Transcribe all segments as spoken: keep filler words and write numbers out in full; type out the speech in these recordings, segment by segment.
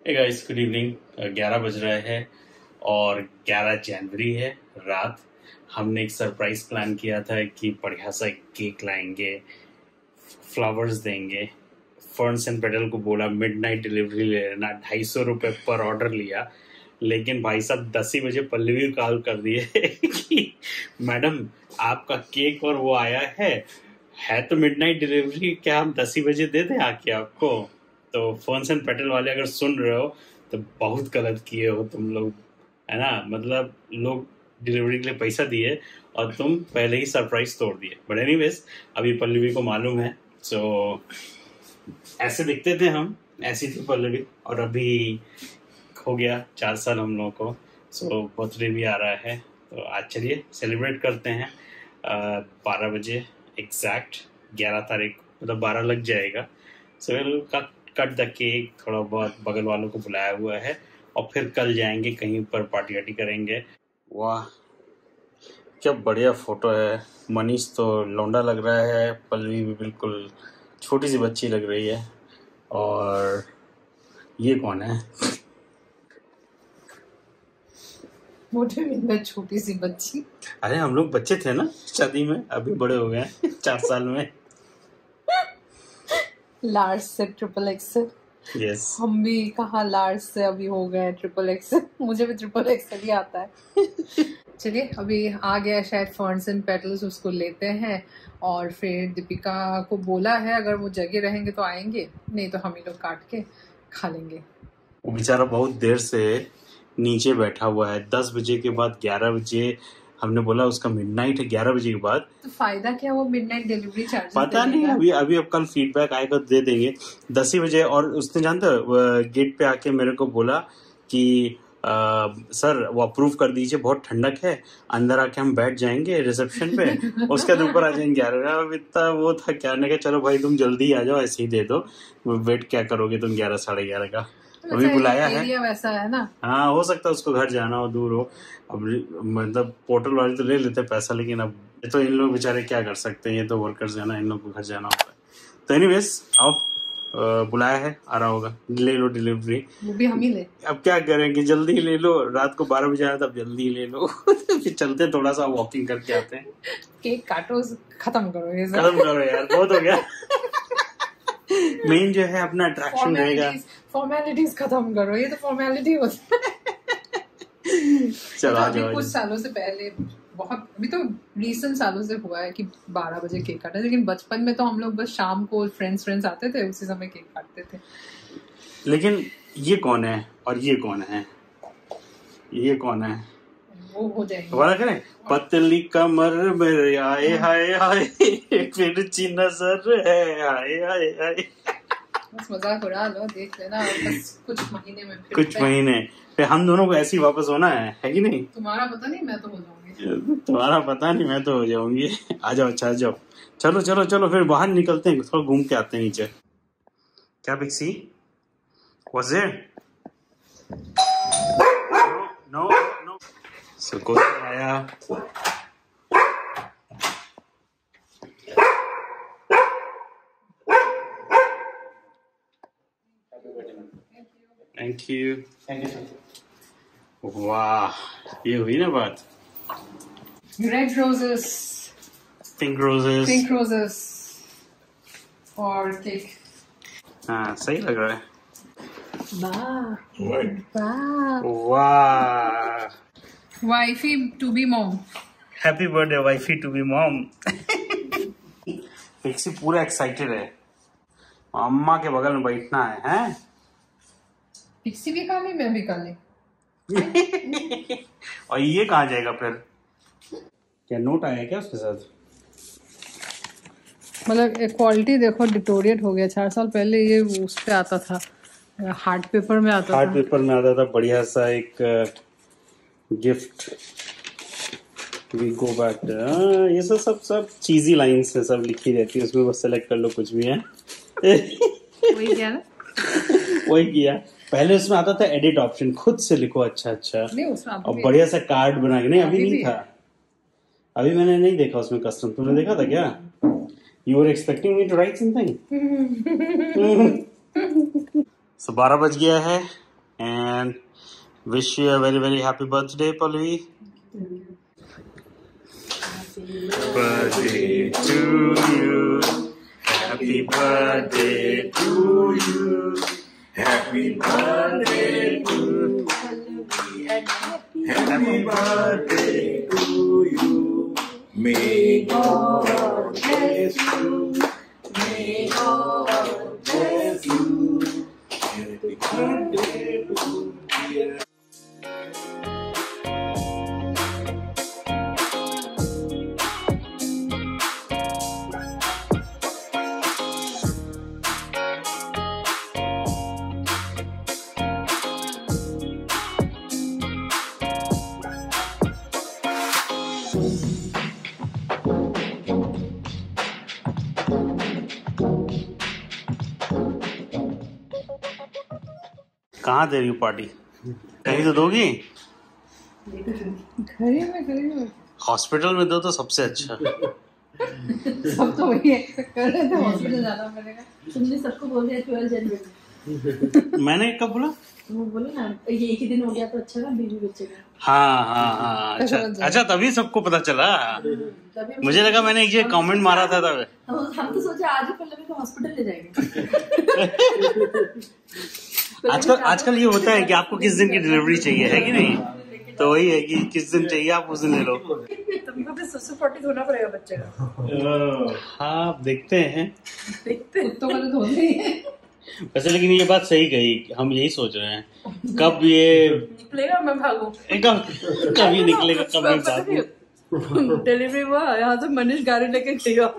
Hey guys, good evening. ग्यारह बज रहे हैं और ग्यारह जनवरी है रात। हमने एक सरप्राइज प्लान किया था कि बढ़िया सा केक लाएंगे, फ्लावर्स देंगे। फर्न्स एंड पेटल को बोला मिडनाइट डिलीवरी ले लेना, ढाई सौ रुपये पर ऑर्डर लिया। लेकिन भाई साहब दस ही बजे पल्लवी कॉल कर दिए कि मैडम आपका केक और वो आया है है तो मिडनाइट डिलीवरी, क्या हम दस ही बजे दे दें आके आपको? तो फर्न्स एंड पेटल वाले अगर सुन रहे हो तो बहुत गलत किए हो तुम लोग, है ना। मतलब लोग डिलीवरी के लिए पैसा दिए और तुम पहले ही सरप्राइज तोड़ दिए। बट एनीवेज, अभी पल्लवी को मालूम है। सो so, ऐसे दिखते थे हम, ऐसी थी पल्लवी। और अभी हो गया चार साल हम लोगों को। सो so, बर्थडे भी आ रहा है, तो आज चलिए सेलिब्रेट करते हैं। बारह बजे एग्जैक्ट, ग्यारह तारीख, मतलब बारह लग जाएगा। So so, cut the cake, थोड़ा बहुत बगल वालों को बुलाया हुआ है और फिर कल जाएंगे कहीं पर पार्टी वार्टी करेंगे। वाह क्या बढ़िया फोटो है। मनीष तो लौंडा लग रहा है, पल्लवी भी बिल्कुल छोटी सी बच्ची लग रही है। और ये कौन है? मोटे में छोटी सी बच्ची। अरे हम लोग बच्चे थे ना शादी में, अभी बड़े हो गए चार साल में। लार्ज से ट्रिपल एक्सल। yes. हम भी कहा लार्ज से अभी हो गए ट्रिपल एक्सल। मुझे भी ट्रिपल एक्सल ही आता है। चलिए अभी आ गया शायद फर्न्स एंड पेटल्स, उसको लेते हैं। और फिर दीपिका को बोला है अगर वो जगह रहेंगे तो आएंगे, नहीं तो हम ही लोग काट के खा लेंगे। वो बेचारा बहुत देर से नीचे बैठा हुआ है। दस बजे के बाद ग्यारह बजे हमने बोला उसका मिडनाइट है, ग्यारह बजे के बाद। तो फायदा क्या, वो मिडनाइट डिलीवरी चार्ज पता नहीं, अभी अभी अब कल फीडबैक आएगा तो दे देंगे दस ही बजे। और उसने जानते गेट पे आके मेरे को बोला कि आ, सर वो अप्रूव कर दीजिए, बहुत ठंडक है, अंदर आके हम बैठ जाएंगे रिसेप्शन पे, उसके बाद ऊपर आ जाएंगे ग्यारह। अब इतना वो था क्या, ने कहा चलो भाई तुम जल्दी आ जाओ, ऐसे ही दे दो, वेट क्या करोगे तुम ग्यारह साढ़े ग्यारह का। अभी बुलाया है, वैसा है ना। हाँ हो सकता है उसको घर जाना हो, दूर हो। अब मतलब पोर्टल वाले तो ले लेते पैसा, लेकिन अब तो इन लोग बेचारे क्या कर सकते हैं, ये तो वर्कर्स है ना, इन लोग को घर जाना होता है। तो एनीवेज आओ, बुलाया है, आ रहा होगा, ले लो डिलीवरी। वो भी हम ही ले। अब क्या करेंगे, जल्दी ले लो, रात को बारह बजे आया था, अब जल्दी ले लो। फिर चलते थोड़ा सा वॉकिंग करके आते हैं। केक काटो, खत्म करो ये सब। खत्म करो यार, बहुत हो गया। मेन जो है अपना अट्रैक्शन रहेगा। फॉर्मेलिटीज खत्म करो, ये तो फॉर्मेलिटी होती है। चलो आ जाओ। कुछ सालों से पहले, बहुत अभी तो रीसेंट सालों से हुआ है कि बारह बजे केक काटा, लेकिन बचपन में तो हम लोग बस शाम को फ्रेंड्स फ्रेंड्स आते थे, उसी समय केक काटते थे। लेकिन ये कौन है और ये कौन है, ये कौन है? वो हो जाएंगे, दोबारा करें। पतली कमर मेरे आए हाय हाय, फिर ची नजर है हाय हाय हाय। बस मजाक उड़ा लो, देख लेना बस कुछ महीने में। कुछ महीने फिर हम दोनों को ऐसी वापस होना है, है कि नहीं? तुम्हारा पता नहीं, मैं तो हो जाऊंगी। तुम्हारा पता नहीं, मैं तो हो जाऊंगी। आ जाओ, अच्छा आ जाओ, चलो चलो चलो, फिर बाहर निकलते हैं, थोड़ा घूम के आते हैं नीचे। क्या Pixie? Was it? No, no. So कोई आया। Thank you, thank you. वाह, ये हुई ना बात। Red roses, pink roses, pink roses और केक। हाँ सही लग रहा है। वाह वाह वाह, wifey to be mom. Happy birthday wifey to be mom. Pixie पूरा एक्साइटेड है, अम्मा के बगल में बैठना है, हैं? पिक्सी भी खा ली, मैं भी खा ली। और ये कहाँ जाएगा फिर? क्या नोट आया क्या उसके साथ? मतलब क्वालिटी देखो, डिटोरिएट हो गया। चार साल पहले ये उस पे आता था, हार्ड पेपर में आता हार्ड था। पेपर में आता था, बढ़िया सा एक गिफ्ट। We go back. ये सब सब सब चीजी लाइंस है, सब लिखी रहती है उसमें, बस सेलेक्ट कर लो कुछ भी है। वही किया ना, वही किया। पहले उसमें आता था एडिट ऑप्शन, खुद से लिखो अच्छा अच्छा, और बढ़िया सा कार्ड बना के। नहीं अभी नहीं था, अभी मैंने नहीं देखा उसमें कस्टम। तुमने देखा था क्या? You were expecting me to write something. So बारह बज गया है and wish you a very very happy birthday, Pallavi. Birthday to you, happy birthday to you, happy birthday to Pallavi, happy birthday to you. May God bless you, may God bless you, happy birthday to you. कहाँ दे रही हो party? कहीं तो दोगी? घर में घर में हॉस्पिटल में दो तो सबसे अच्छा। सब तो वही एक्सपेक्ट कर रहे थे, हॉस्पिटल जाना पड़ेगा। तुमने सबको बोल दिया ट्वेल्व जनवरी। मैंने कब बोला? वो बोले ना ये एक ही दिन हो गया तो अच्छा ना बीवी बच्चे का। हाँ हाँ हाँ अच्छा अच्छा तभी सबको पता चला। मुझे लगा मैंने एक कमेंट मारा था तब। हम तो सोचे आज ही पल्लवी को हॉस्पिटल ले जाएंगे। आजकल आजकल ये होता है कि आपको किस दिन की डिलीवरी चाहिए, है कि नहीं? तो वही है कि किस दिन चाहिए आप उस दिन ले लो। तुमको भी ससुर फोर्टी धोना पड़ेगा बच्चे का। हाँ देखते हैं, देखते हैं तो मतलब धोते ही है वैसे। लेकिन ये बात सही कही, हम यही सोच रहे हैं कब ये निकलेगा मैं भागू, कब कभी निकलेगा कभी भागू। डिलीवरी हुआ यहाँ से मनीष गाड़ी लेके गया।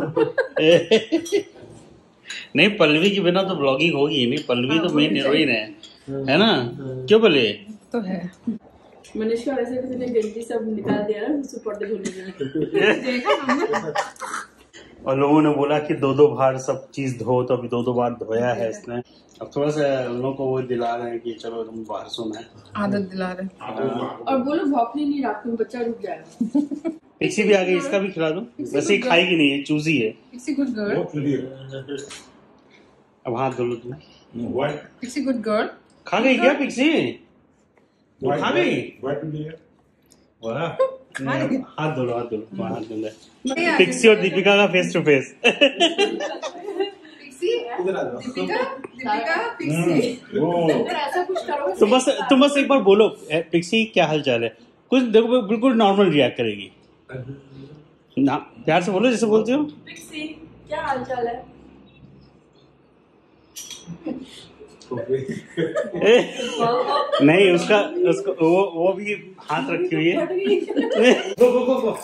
नहीं पल्लवी के बिना तो ब्लॉगिंग होगी नहीं, पल्लवी तो मेन हीरोइन है, है ना? क्यों पल्लवी? तो है। मनीष का वैसे किसी ने गंजी सब निकाल दिया ना सुपर धोने के लिए। और लोगों ने बोला कि दो दो बार सब चीज धो, तो अभी दो दो बार धोया है इसने। अब थोड़ा सा उन लोगों को वो दिला रहे हैं कि चलो तुम बाहर सोना है, आदत दिला रहे हैं। और बोलो भौंकनी नहीं, रात में बच्चा रुक जाएगा। पिक्सी भी आ गई, इसका भी खिला दो। वैसे ही खाएगी नहीं है, चूजी है। Pixie good girl. अब हाथ धो लो तुम। Pixie good girl. खा गई क्या पिक्सी? खा गई? वाह, हाथ धो लो, हाथ धो लो, हाथ धो लो। पिक्सी और दीपिका का face to face. Pixie, Deepika, Deepika, Pixie. ऐसा कुछ करो। तुम बस तुम बस एक बार बोलो पिक्सी क्या हाल चाल है, कुछ देखो बिल्कुल नॉर्मल रिएक्ट करेगी ना। प्यार से बोलो जैसे बोलते हो। पिक्सी क्या हाल चाल है? नहीं उसका उसको वो वो भी हाथ रखी हुई है। गो गो गो गो।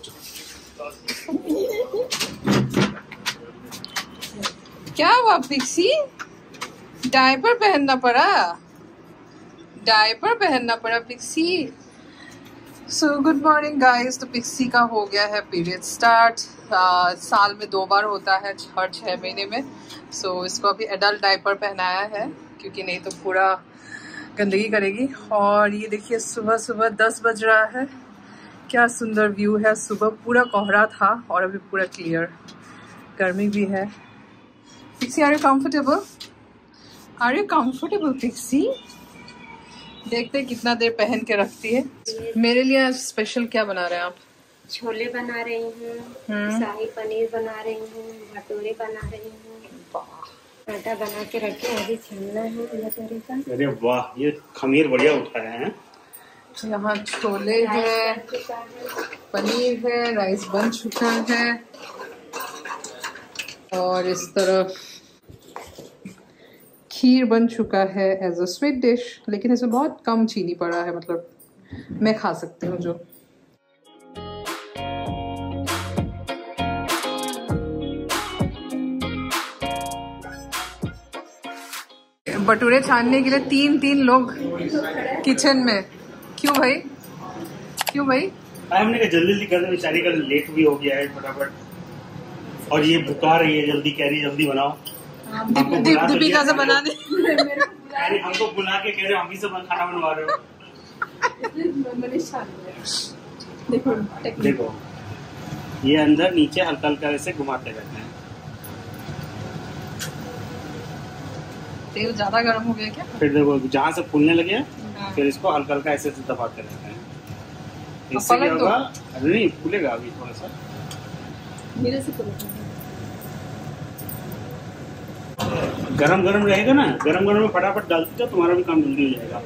क्या हुआ पिक्सी? डायपर पहनना पड़ा, डायपर पहनना पड़ा Pixie. So good morning guys. तो पिक्सी का हो गया है पीरियड स्टार्ट। साल में दो बार होता है, हर छः महीने में। सो so, इसको अभी एडल्ट डायपर पहनाया है क्योंकि नहीं तो पूरा गंदगी करेगी। और ये देखिए सुबह सुबह दस बज रहा है, क्या सुंदर व्यू है। सुबह पूरा कोहरा था और अभी पूरा क्लियर, गर्मी भी है। Pixie are you comfortable? Are you comfortable Pixie? देखते हैं कितना देर पहन के रखती है। मेरे लिए आज स्पेशल क्या बना रहे हैं आप? छोले बना रही हूँ, शाही पनीर बना रही हूँ, भटूरे बना रही हूँ। आटा बना के रखे, अभी छानना है भटूरे का। अरे वाह, ये खमीर बढ़िया उठाया है। यहाँ छोले है, पनीर है, राइस बन चुका है और इस तरफ खीर बन चुका है एज अ स्वीट डिश। लेकिन इसमें बहुत कम चीनी पड़ा है, मतलब मैं खा सकती हूँ जो। भटूरे छानने के लिए तीन तीन लोग किचन में। क्यों भाई, क्यों भाई? हमने कहा जल्दी जल्दी कर दो, बेचारी का लेट भी हो गया है फटाफट। और ये भुका रही है, जल्दी कह रही जल्दी बनाओ। दीपिका से बना दे। हमको बुला के कह रहे हो हम ही से खाना बनवा रहे हो। देखो देखो ये अंदर नीचे हल्का हल्का ऐसे घुमाते रहते हैं। तेल ज्यादा गर्म हो गया क्या? फिर देखो जहाँ से फूलने लगे हाँ। फिर इसको हल्का हल्का ऐसे ऐसे दबाते रहते हैं। इससे क्या होगा, अरे नहीं फूलेगा अभी थोड़ा सा। मेरे से करो। गरम गरम रहेगा ना, गरम गरम में फटाफट डाल दीजिए, तुम्हारा भी काम जल्दी हो जाएगा।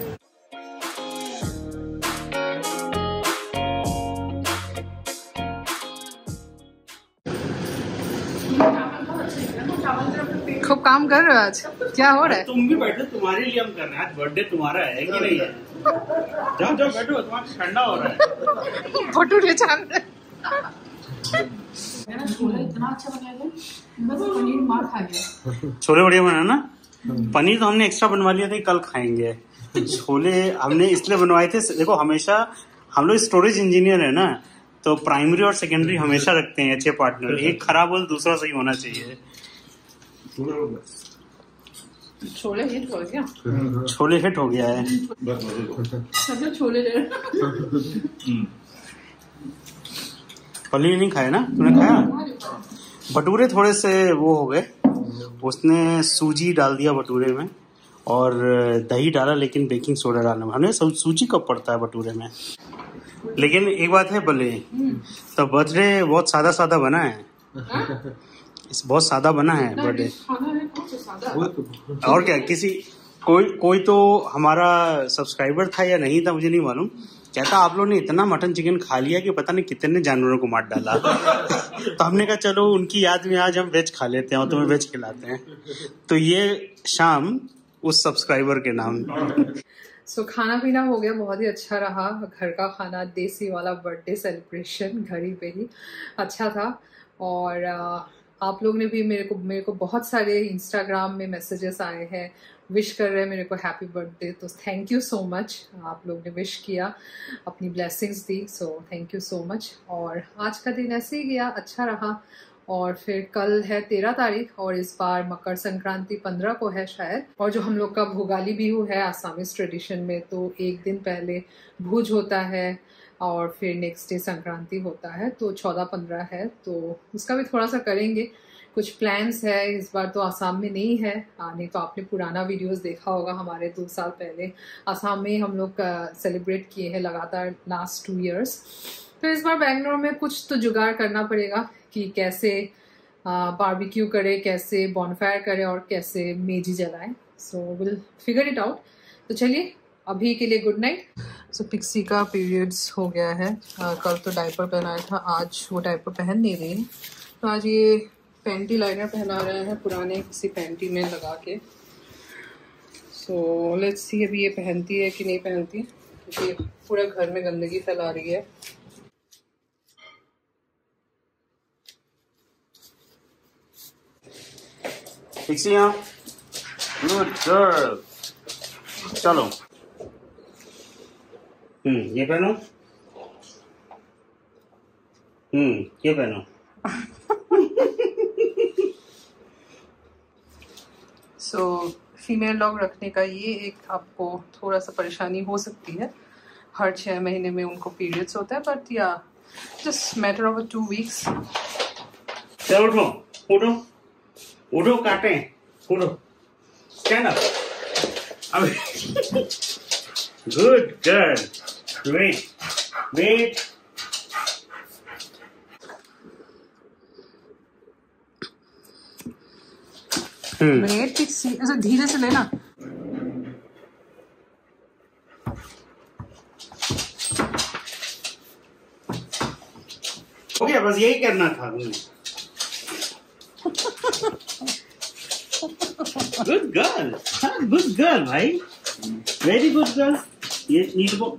खूब काम कर रहे हो आज, क्या हो रहा है? तुम भी बैठो, तुम्हारे लिए हम कर रहे हैं, आज बर्थडे तुम्हारा है कि नहीं है? जाओ जाओ बैठो, तुम्हारा ठंडा हो रहा है। भटूरे छान रहे। छोले इतना अच्छा बनाया था, बस पनीर मार खा गया। छोले बढ़िया बना ना। पनीर तो हमने एक्स्ट्रा बनवा लिया था, कल खाएंगे। छोले हमने इसलिए बनवाए थे, देखो हमेशा हम लोग स्टोरेज इंजीनियर है ना, तो प्राइमरी और सेकेंडरी हमेशा रखते हैं अच्छे पार्टनर। एक खराब हो तो दूसरा सही होना चाहिए। छोले हिट हो गया, छोले हिट हो गया है। सब लोग छोले ले रहे। पनीर नहीं खाया ना तूने? खाया भटूरे थोड़े से वो हो गए, उसने सूजी डाल दिया भटूरे में और दही डाला, लेकिन बेकिंग सोडा डालना, हमने सूजी कब पड़ता है भटूरे में। लेकिन एक बात है भले, तो बर्थडे बहुत सादा सादा बना है, इस बहुत सादा बना है बर्थडे। और क्या, किसी कोई कोई तो हमारा सब्सक्राइबर था या नहीं था मुझे नहीं मालूम, कहता आप लोगों ने इतना मटन चिकन खा लिया कि पता नहीं कितने जानवरों को मार डाला। तो हमने कहा चलो उनकी याद में आज हम वेज खा लेते हैं और तुम्हें वेज खिलाते हैं। तो ये शाम उस सब्सक्राइबर के नाम। सो so, खाना पीना हो गया, बहुत ही अच्छा रहा। घर का खाना, देसी वाला बर्थडे सेलिब्रेशन घर ही पे ही अच्छा था। और आ, आप लोग ने भी मेरे को मेरे को बहुत सारे इंस्टाग्राम में मैसेजेस आए हैं, विश कर रहे हैं मेरे को हैप्पी बर्थडे। तो थैंक यू सो मच, आप लोग ने विश किया, अपनी ब्लेसिंग्स दी, so thank you so much. और आज का दिन ऐसे ही गया, अच्छा रहा। और फिर कल है तेरह तारीख और इस बार मकर संक्रांति पंद्रह को है शायद। और जो हम लोग का भोगाली बिहू है आसामीज ट्रेडिशन में, तो एक दिन पहले भूज होता है और फिर नेक्स्ट डे संक्रांति होता है, तो चौदह पंद्रह है, तो उसका भी थोड़ा सा करेंगे। कुछ प्लान्स है, इस बार तो आसाम में नहीं है, नहीं तो आपने पुराना वीडियोस देखा होगा हमारे दो साल पहले आसाम में हम लोग सेलिब्रेट किए हैं लगातार लास्ट टू इयर्स। तो इस बार बैंगलोर में कुछ तो जुगाड़ करना पड़ेगा कि कैसे बारबेक्यू करे, कैसे बॉनफायर करे और कैसे मेजी जलाएं। So will figure it out. तो चलिए अभी के लिए गुड नाइट। सो पिक्सी का पीरियड्स हो गया है, आ, कल तो डायपर पहनाया था, आज वो डायपर पहन नहीं रही है, तो आज ये पैंटी लाइनर पहना रहे हैं पुराने किसी पैंटी में लगा के। सो लेट्स सी अभी ये पहनती है कि नहीं पहनती, क्योंकि पूरे घर में गंदगी फैला रही है। गुड गर्ल, चलो हम्म ये पहनो, हम्म ये पहनो। सो फीमेल डॉग रखने का ये एक आपको थोड़ा सा परेशानी हो सकती है, हर छः महीने में उनको पीरियड्स होता है, बट या just matter of two weeks. चलो उठो उठो उठो, काटे उठो, stand up. Good girl, wait wait. Wait ऐसे धीरे से लेना। हो गया, बस यही करना था तुम्हें। गुड गर्ल, गुड गर्ल भाई, वेरी गुड गर्ल। ये नीड को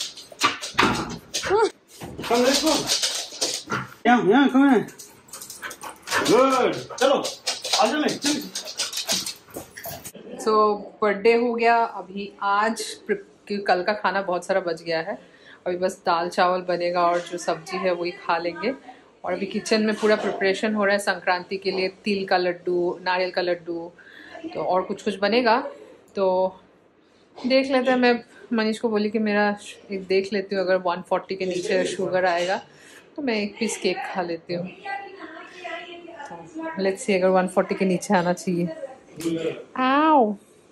कम देखो, यहाँ यहाँ कम है। गुड, चलो आजा ले। सो बर्थडे हो गया अभी आज, क्योंकि कल का खाना बहुत सारा बच गया है, अभी बस दाल चावल बनेगा और जो सब्जी है वही खा लेंगे। और अभी किचन में पूरा प्रिपरेशन हो रहा है संक्रांति के लिए, तिल का लड्डू, नारियल का लड्डू, तो और कुछ कुछ बनेगा, तो देख लेते हैं। मैं मनीष को बोली कि मेरा एक देख लेती हूँ, अगर एक सौ चालीस के नीचे शुगर आएगा तो मैं एक पीस केक खा लेती हूँ। लेट्स सी, अगर एक सौ चालीस के नीचे आना चाहिए। आओ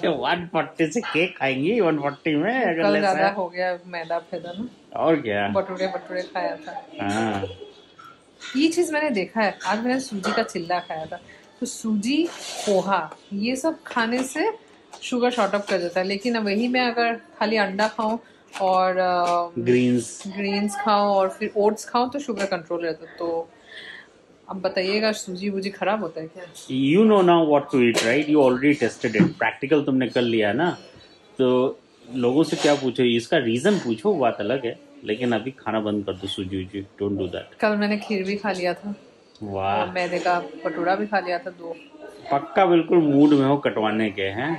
वन फोर्टी से केक खाएंगी वन फोर्टी में अगर कल ज्यादा हो गया मैदा फैदा ना, और क्या भटूरे भटूरे खाया था। हाँ ये चीज मैंने देखा है, आज मैंने सूजी का चिल्ला खाया था। तो सूजी पोहा ये सब खाने से शुगर शॉर्ट अप कर देता है, लेकिन वही मैं अगर खाली अंडा खाऊं और ग्रीन्स ग्रीन्स खाऊं और फिर ओट्स खाऊं तो शुगर कंट्रोल रहता है। तो अब बताइएगा सूजी वूजी खराब होता है क्या? You know now what to eat right, you already tested it, practical तुमने कर लिया ना, तो लोगों से क्या पूछो, इसका रीजन पूछो, वो बात अलग है, लेकिन अभी खाना बंद कर दो सूजी वूजी, डोंट डू दैट। कल मैंने खीर भी खा लिया था, वाह, मैदे का भटूरा भी खा लिया था दो। पक्का बिल्कुल मूड में हो कटवाने के हैं।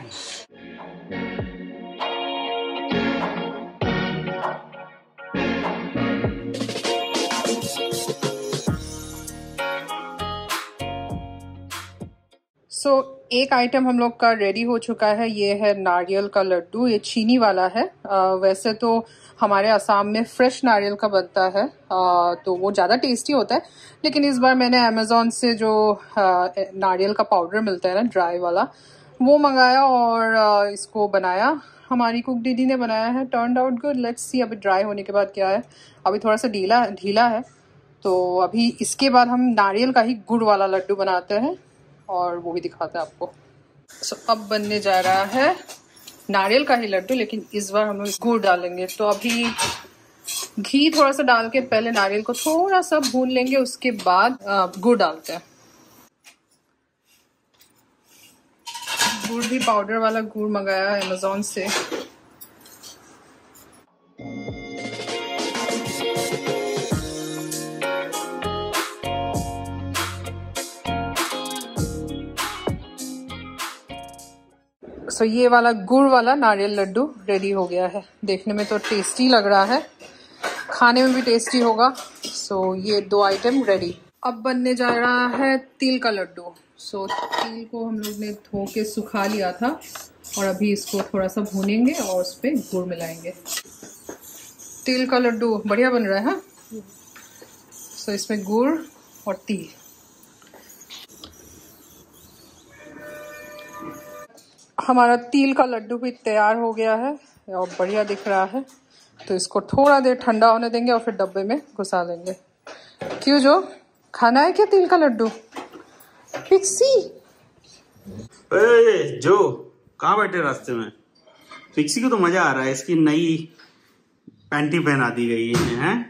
सो so, एक आइटम हम लोग का रेडी हो चुका है, ये है नारियल का लड्डू। ये चीनी वाला है। आ, वैसे तो हमारे असम में फ्रेश नारियल का बनता है, आ, तो वो ज़्यादा टेस्टी होता है, लेकिन इस बार मैंने अमेज़ॉन से जो आ, नारियल का पाउडर मिलता है ना ड्राई वाला, वो मंगाया और आ, इसको बनाया। हमारी कुक दीदी ने बनाया है, turned out good. Let's see अभी ड्राई होने के बाद क्या है। अभी थोड़ा सा ढीला ढीला है, तो अभी इसके बाद हम नारियल का ही गुड़ वाला लड्डू बनाते हैं और वो भी दिखाते हैं आपको। so, अब बनने जा रहा है नारियल का ही लड्डू, लेकिन इस बार हम लोग गुड़ डालेंगे। तो अभी घी थोड़ा सा डाल के पहले नारियल को थोड़ा सा भून लेंगे, उसके बाद गुड़ डालते हैं। गुड़ भी पाउडर वाला गुड़ मंगाया है अमेज़ॉन से। सो so, ये वाला गुड़ वाला नारियल लड्डू रेडी हो गया है। देखने में तो टेस्टी लग रहा है, खाने में भी टेस्टी होगा। सो so, ये दो आइटम रेडी। अब बनने जा रहा है तिल का लड्डू। सो so, तिल को हम लोग ने धो के सुखा लिया था और अभी इसको थोड़ा सा भूनेंगे और उस पर गुड़ मिलाएंगे। तिल का लड्डू बढ़िया बन रहा है। सो so, इसमें गुड़ और तिल। हमारा तिल का लड्डू भी तैयार हो गया है और बढ़िया दिख रहा है। तो इसको थोड़ा देर ठंडा होने देंगे और फिर डब्बे में घुसा लेंगे। क्यों जो खाना है क्या तिल का लड्डू? पिक्सी ए, जो कहाँ बैठे रास्ते में? पिक्सी को तो मजा आ रहा है, इसकी नई पैंटी पहना दी गई है, हैं?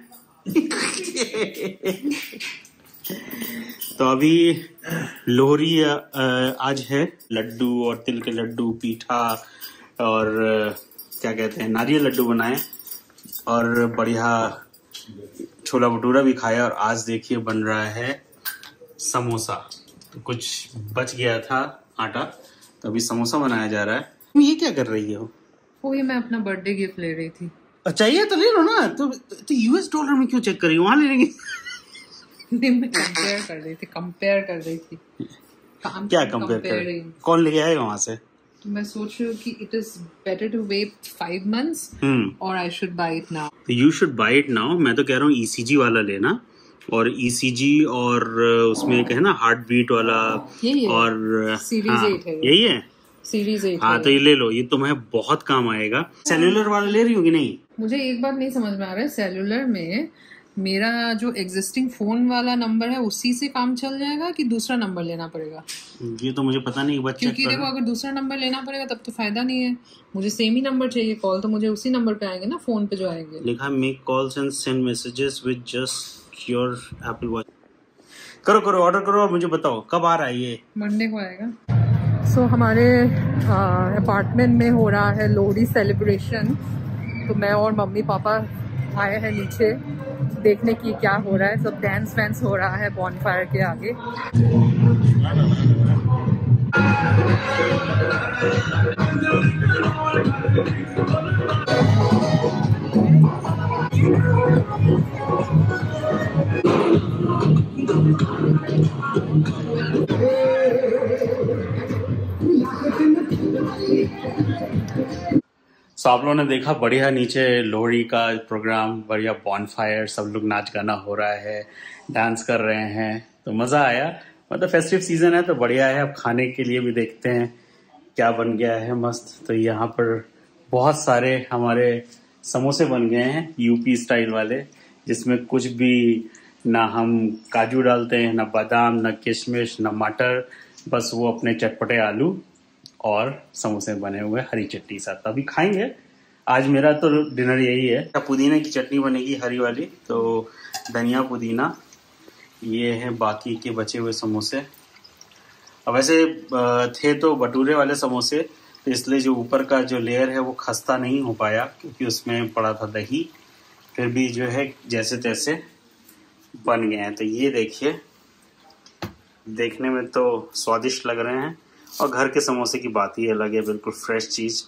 तो अभी लोहरी आज है। लड्डू और तिल के लड्डू, पीठा और क्या कहते हैं नारियल लड्डू बनाए और बढ़िया छोला भटूरा भी खाया। और आज देखिए बन रहा है समोसा। तो कुछ बच गया था आटा, तो अभी समोसा बनाया जा रहा है। तुम ये क्या कर रही हो? वो ही मैं अपना बर्थडे गिफ्ट ले रही थी। चाहिए तो ले लो ना। तो, तो यूएस डॉलर में क्यों चेक कर रही हो? वहां ले लेंगे। मैं कंपेयर कर रही थी कंपेयर कर रही थी क्या कंपेयर कर? कौन लेके आएगा वहां से? तो मैं सोच रही हूँ कि it is better to wait five months और I should buy it now. You should buy it now. मैं तो कह रहा हूँ ईसीजी वाला लेना, और ईसीजी और उसमें एक है ना हार्ट बीट वाला, यही है। और सीरीज हाँ, एट है यही है सीरीज एट। हाँ, तो ये ले लो, ये तुम्हें बहुत काम आएगा। सेल्यूलर वाला ले रही हो कि नहीं? मुझे एक बात नहीं समझ में आ रहा है, सेल्यूलर में मेरा जो एग्जिस्टिंग फोन वाला नंबर है उसी से काम चल जाएगा कि दूसरा नंबर लेना पड़ेगा? ये तो मुझे पता नहीं, बात क्योंकि देखो अगर दूसरा नंबर लेना पड़ेगा तब तो फायदा नहीं है। मुझे सेम ही नंबर चाहिए, कॉल तो मुझे उसी नंबर पे आएंगे ना, फोन पे जो आएंगे। लिखा make calls and send messages with just your Apple Watch. करो करो ऑर्डर करो और मुझे बताओ कब आ रहा है ये? मंडे को आएगा। सो so, हमारे अपार्टमेंट में हो रहा है लोहड़ी सेलिब्रेशन। तो मैं और मम्मी पापा आए हैं नीचे देखने की क्या हो रहा है। सब डांस वैंस हो रहा है बॉनफायर के आगे। so, आप लोगों ने देखा बढ़िया नीचे लोहड़ी का प्रोग्राम, बढ़िया बॉनफायर, सब लोग नाच गाना हो रहा है, डांस कर रहे हैं, तो मजा आया। मतलब फेस्टिव सीजन है तो बढ़िया है। अब खाने के लिए भी देखते हैं क्या बन गया है मस्त। तो यहाँ पर बहुत सारे हमारे समोसे बन गए हैं यूपी स्टाइल वाले, जिसमें कुछ भी ना हम काजू डालते हैं, ना बादाम, ना किशमिश, ना मटर, बस वो अपने चटपटे आलू और समोसे बने हुए हरी चटनी साथ। अभी खाएंगे। आज मेरा तो डिनर यही है। पुदीने की चटनी बनेगी हरी वाली, तो धनिया पुदीना। ये है बाकी के बचे हुए समोसे। अब वैसे थे तो भटूरे वाले समोसे, तो इसलिए जो ऊपर का जो लेयर है वो खस्ता नहीं हो पाया क्योंकि उसमें पड़ा था दही। फिर भी जो है जैसे तैसे बन गए हैं। तो ये देखिए, देखने में तो स्वादिष्ट लग रहे हैं और घर के समोसे की बात ही अलग है, बिल्कुल फ्रेश चीज़,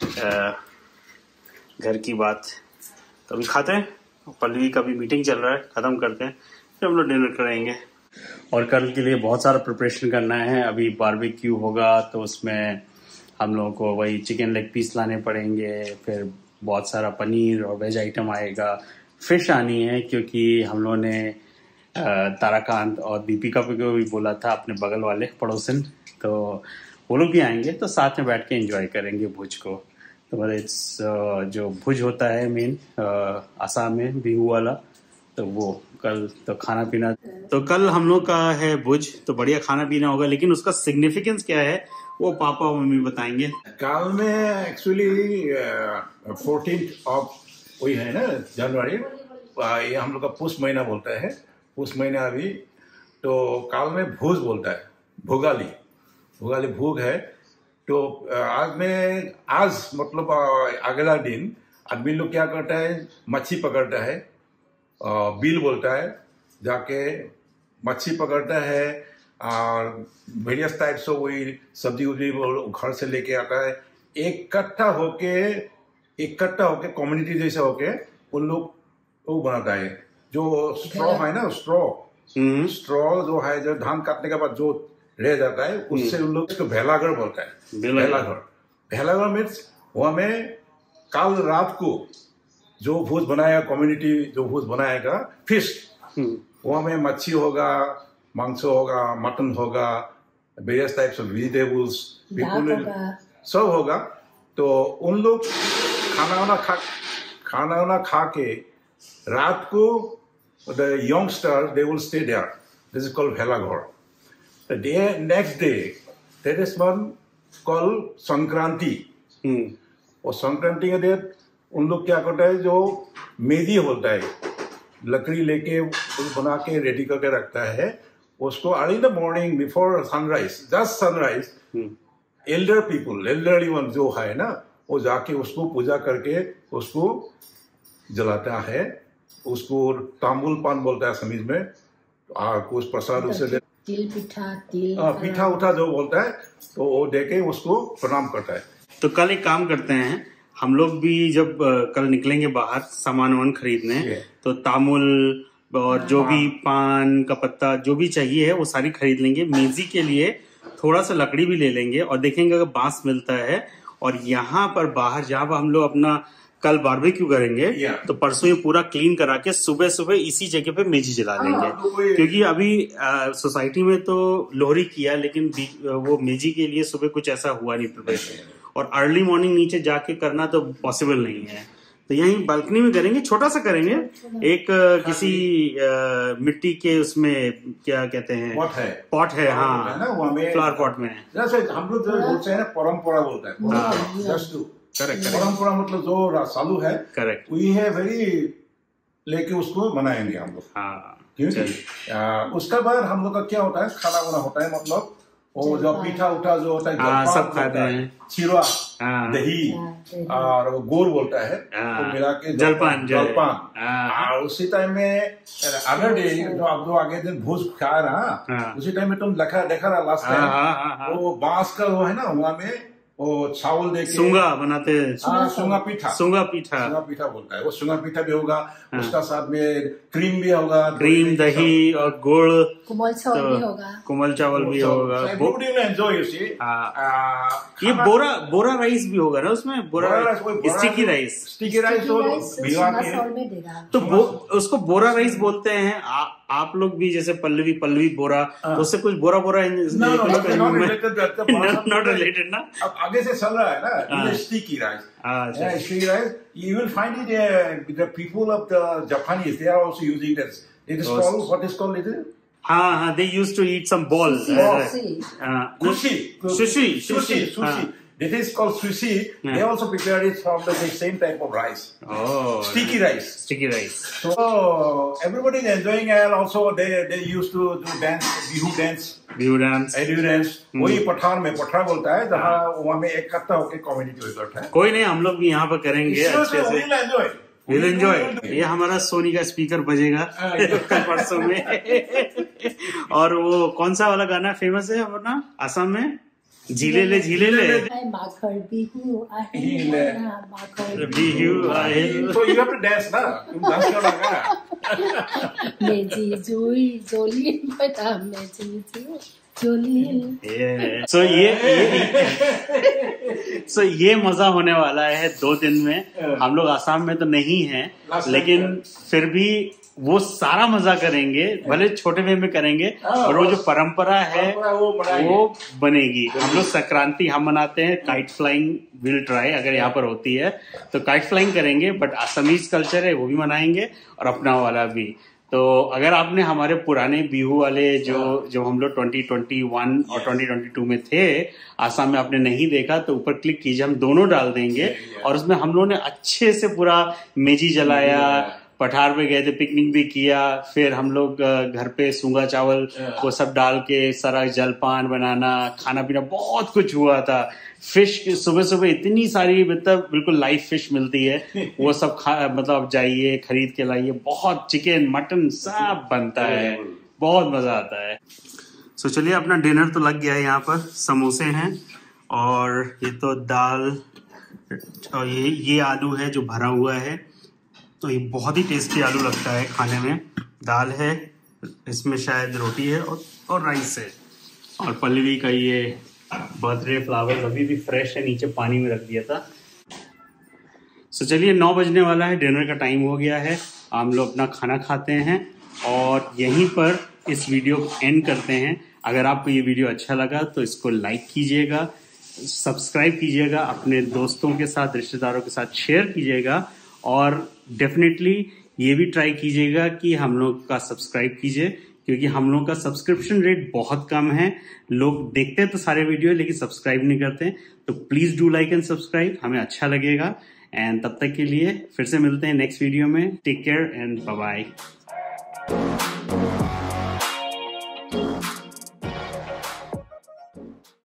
घर की बात। तो अभी खाते हैं, पल्लवी का भी मीटिंग चल रहा है, ख़त्म करते हैं फिर हम लोग डिनर करेंगे। और कल के लिए बहुत सारा प्रिपरेशन करना है। अभी बारबेक्यू होगा तो उसमें हम लोगों को वही चिकन लेग पीस लाने पड़ेंगे, फिर बहुत सारा पनीर और वेज आइटम आएगा, फिश आनी है क्योंकि हम लोगों ने ताराकांत और दीपिका को भी बोला था, अपने बगल वाले पड़ोसन, तो वो लोग भी आएंगे, तो साथ में बैठ के एंजॉय करेंगे भुज को। तो मतलब इट्स जो भुज होता है मेन आसाम में बिहू वाला, तो वो कल तो खाना पीना, तो कल हम लोग का है भुज, तो बढ़िया खाना पीना होगा। लेकिन उसका सिग्निफिकेंस क्या है वो पापा और मम्मी बताएंगे। कल में एक्चुअली फोर्टीन्थ ऑफ वही है ना जनवरी, ये हम लोग का पुष महीना बोलता है, पुष महीना अभी। तो काल में भुज बोलता है, भोगाली, भोगाली भूग है। तो आज में आज मतलब अगला दिन आदमी लोग क्या करता है, मच्छी पकड़ता है, बिल बोलता है, जाके मच्छी पकड़ता है और वेरियस टाइप्स ऑफ वही सब्जी उब्जी घर से लेके आता है। इकट्ठा होके इकट्ठा होके कम्युनिटी जैसे होके उन लोग वो बनाता है। जो स्ट्रॉ है ना, स्ट्रॉ स्ट्रॉ जो है, जो धान काटने के बाद जो रह जाता है उससे उन लोग इसको भेलाघर बोलता है। भेलाघर भेलाघर मीन्स वहाँ में कल रात को जो भोज बनाएगा कम्युनिटी, जो भोज बनाएगा फिश, वहाँ में मच्छी होगा, मांस होगा, मटन होगा, वेरियस टाइप्स ऑफ वेजिटेबल्स, सब होगा। तो उन लोग खाना वाना खा खाना वाना खा के रात को the youngster they will stay there, this is called भेलाघर। The day, next day, that is one called Sankranti. और संक्रांति के दिन उन लोग क्या करता है, जो मेदी होता है, लकड़ी लेके बना के रेडी करके रखता है, उसको early in the morning before sunrise, just sunrise, elder people, elderly one जो है ना, वो जाके उसको पूजा करके उसको जलाता है। उसको तांबुल पान बोलता है समीज में, और कुछ प्रसाद उसे तिल पिठा तिल पिठा उठा जो बोलता है, तो वो देके उसको प्रणाम करता है। तो कल एक काम करते हैं, हम लोग भी जब कल निकलेंगे बाहर सामान वामान खरीदने, तो तामुल और जो भी पान का पत्ता जो भी चाहिए है वो सारी खरीद लेंगे। मेजी के लिए थोड़ा सा लकड़ी भी ले लेंगे और देखेंगे अगर बांस मिलता है। और यहाँ पर बाहर जहाँ पर हम लोग अपना कल बारबेक्यू करेंगे, तो परसों ये पूरा क्लीन करा के सुबह सुबह इसी जगह पे मेजी जला लेंगे। क्योंकि अभी सोसाइटी में तो लोहरी किया, लेकिन वो मेजी के लिए सुबह कुछ ऐसा हुआ नहीं प्रिपरेशन, और अर्ली मॉर्निंग नीचे जाके करना तो पॉसिबल नहीं है। तो यहीं बालकनी में करेंगे, छोटा सा करेंगे, एक किसी आ, मिट्टी के उसमें क्या कहते हैं, पॉट है, पॉट है, हाँ, फ्लावर पॉट में। जैसे हम लोग जो बोलते हैं ना, परंपरा बोलता है, करेक्ट, परंपरा मतलब जो चालू है, करेक्ट, वी है वेरी लेके उसको बनाएंगे हम लोग। हाँ, क्योंकि उसका बाद हम लोग का क्या होता है, खाना वाना होता है, मतलब वो जो पीठा उठा जो होता है, हाँ, सब खाते हैं, चिरवा, दही और वो गोल बोलता है, तो मिला के जलपान जलपान। और उसी टाइम में अदर डे जो आप जो आगे दिन भोज खा रहा, उसी टाइम में तुम देखा देखा रहा लास्ट टाइम, वो बांस का वो है ना, वहाँ में वो चावल देके सुंगा बनाते हैं, सुंगा पीठा, सुंगा पीठा, सुंगा पीठा बोलता है। वो सुंगा पीठा भी होगा, उसका साथ में क्रीम भी होगा, क्रीम, दही और गुड़, कोमल चावल भी होगा, कोमल चावल भी होगा। एंजॉय ये बोरा बोरा राइस भी होगा ना उसमें, bora sticky rice, sticky rice तो भिगा के, में देगा, तो उसको बोरा राइस बोलते हैं। आप लोग भी जैसे पल्लवी पल्लवी बोरा, तो उससे कुछ बोरा बोरा नॉट रिलेटेड ना, अब आगे से चल रहा है ना sticky rice, sticky rice you will find it uh, the people of the Japanese, they are also using this. It is called, what is called it? हाँ हाँ, they used to eat some balls. Sushi. Sushi. Sushi. Sushi. Sushi. It is called sushi. They also prepare it from the same type of rice. Oh. Sticky rice. Sticky rice. So everybody is enjoying, and also they they used to do dance, bihu dance. Bihu dance. Bihu dance. वही पठार में पठार बोलता है, जहाँ वहाँ में एक कट्टा होके कम्युनिटी हो जाता है. कोई नहीं, हम लोग भी यहाँ पर करेंगे अच्छे से. Enjoy. We'll enjoy. ये हमारा सोनी का स्पीकर बजेगा कल परसों में. और वो कौन सा वाला गाना फेमस है अपना आसाम में? झीले ले झीले ले. माखर बिहू आहे, माखर बिहू आहे. So you have to dance ना? तुम डांस क्यों लगा? मैं जी जोई जोली पता मैं जी जी जोली. So ये so ये मजा होने वाला है दो दिन में. हम लोग आसाम में तो नहीं हैं, लेकिन फिर भी वो सारा मजा करेंगे, भले छोटे वे में करेंगे, और वो जो परंपरा है वो बनेगी. हम लोग संक्रांति हम मनाते हैं, काइट फ्लाइंग विल ट्राई, अगर यहाँ पर होती है तो काइट फ्लाइंग करेंगे, बट असमीज कल्चर है वो भी मनाएंगे और अपना वाला भी. तो अगर आपने हमारे पुराने बिहू वाले जो जो हम लोग ट्वेंटी ट्वेंटी वन और ट्वेंटी ट्वेंटी टू में थे आसाम में, आपने नहीं देखा तो ऊपर क्लिक कीजिए, हम दोनों डाल देंगे. और उसमें हम लोगों ने अच्छे से पूरा मेजी जलाया, पठार पे गए थे, पिकनिक भी किया, फिर हम लोग घर पे सूंगा चावल वो सब डाल के सारा जलपान बनाना, खाना पीना, बहुत कुछ हुआ था. फिश सुबह सुबह इतनी सारी, मतलब बिल्कुल लाइव फिश मिलती है, वो सब खा मतलब आप जाइए खरीद के लाइए. बहुत चिकन मटन सब बनता है, बहुत मजा आता है. सो so, चलिए अपना डिनर तो लग गया है. यहाँ पर समोसे हैं और ये तो दाल और ये ये आलू है जो भरा हुआ है, तो ये बहुत ही टेस्टी आलू लगता है खाने में. दाल है, इसमें शायद रोटी है और, और राइस है. और पल्लवी का ये बर्थडे फ्लावर अभी भी फ्रेश है, नीचे पानी में रख दिया था. सो चलिए नौ बजने वाला है, डिनर का टाइम हो गया है. हम लोग अपना खाना खाते हैं और यहीं पर इस वीडियो को एंड करते हैं. अगर आपको ये वीडियो अच्छा लगा तो इसको लाइक कीजिएगा, सब्सक्राइब कीजिएगा, अपने दोस्तों के साथ रिश्तेदारों के साथ शेयर कीजिएगा, और डेफिनेटली ये भी ट्राई कीजिएगा कि हम लोग का सब्सक्राइब कीजिए, क्योंकि हम लोग का सब्सक्रिप्शन रेट बहुत कम है. लोग देखते हैं तो सारे वीडियो, लेकिन सब्सक्राइब नहीं करते. तो please do like and subscribe, हमें अच्छा लगेगा. एंड तब तक के लिए फिर से मिलते हैं नेक्स्ट वीडियो में. Take care and bye bye.